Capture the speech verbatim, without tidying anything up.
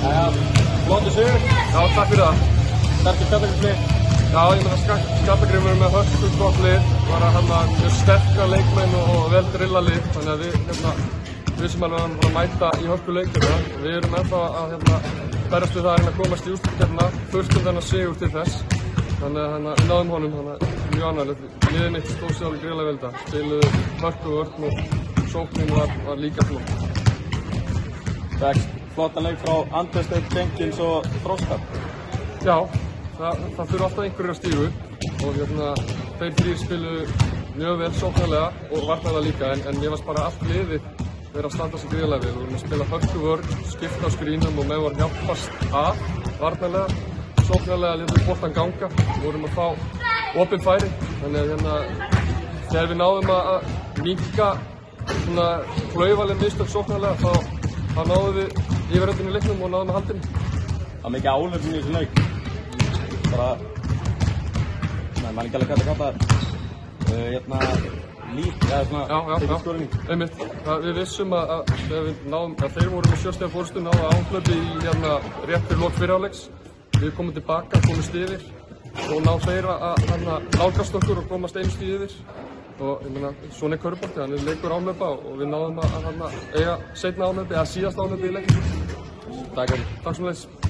Jæja, flottur sigur. Já, takk fyrir það. Sterkur Skjaldakrímslið. Já, ég meina Skjaldakrímur með hörku gott lið, var að hérna mjög sterka leikmenn og vel drilla lið, þannig að við hérna vissum alveg að hann mæta í hörku leikina. Við erum ennþá að hérna berjast við það að reyna að komast í úrslitakeppnina, þurftum þennan sigur til þess. Þannig að hérna við náðum honum, þannig að mjög ánægilegt. Liðið mitt stóð sig alveg gríðarlega vel þetta. Spiluðu hörku og vörn og sóknin var, var líka flott. Fekst flotta leik frá Andresteinn, Jenkins og Þróskar. Já, það, það fyrir alltaf einhverjir að stígu og hérna þeir þrír spiluðu mjög vel sóknarlega og varnarlega líka en, en ég varst bara allt liðið verið að standa sig gríðarlega vel. Við vorum að spila hörku vörn, skipta á skrínum og með voru hjálpast að varnarlega. Sóknarlega létum við boltan ganga, við vorum að fá opin færi, þannig að hérna þegar við náðum að minnka svona klaufaleg mistök sóknarlega þá, þá náðum við yfirhöndinni í leiknum og náðum að haldinni. Það var mikið áhlöfn í þessu leik. Bara, nei, maður ekki alveg hvað þetta kallar, uh, hérna lík, eða svona tekið skorning. Einmitt, það, við vissum að, að þegar við náðum, að þeir voru með sjö stiga forystu náðu áhlöfi í hérna rétt fyrir lok fyrri hálfleiks. Við komum tilbaka, komumst yfir og ná þeir að hérna nálgast okkur og komast einu stíð yfir. Og ég meina, svona er körfubolti, hann er leikur áhlaupa og við náðum að hérna eiga seinna áhlaupi, eða síðasta áhlaupi í leiknum. Takk fyrir. Takk sem leiðis.